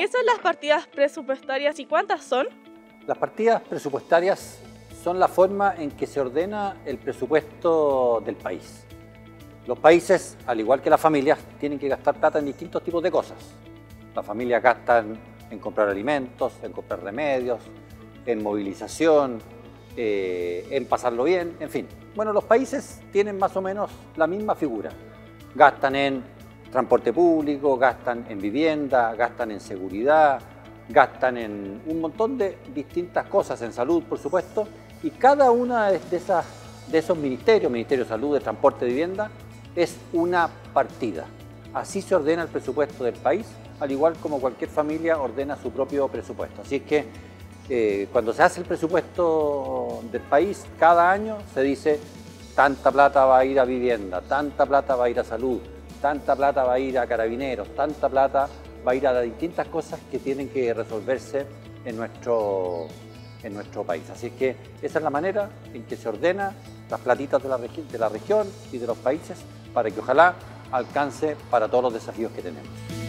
¿Qué son las partidas presupuestarias y cuántas son? Las partidas presupuestarias son la forma en que se ordena el presupuesto del país. Los países, al igual que las familias, tienen que gastar plata en distintos tipos de cosas. Las familias gastan en comprar alimentos, en comprar remedios, en movilización, en pasarlo bien, en fin. Bueno, los países tienen más o menos la misma figura. Gastan en transporte público, gastan en vivienda, gastan en seguridad, gastan en un montón de distintas cosas, en salud, por supuesto, y cada una de esos ministerios, Ministerio de Salud, de Transporte, de Vivienda, es una partida. Así se ordena el presupuesto del país, al igual como cualquier familia ordena su propio presupuesto. Así es que cuando se hace el presupuesto del país, cada año se dice tanta plata va a ir a vivienda, tanta plata va a ir a salud, tanta plata va a ir a carabineros, tanta plata va a ir a las distintas cosas que tienen que resolverse en nuestro país. Así es que esa es la manera en que se ordena las platitas de la región y de los países para que ojalá alcance para todos los desafíos que tenemos.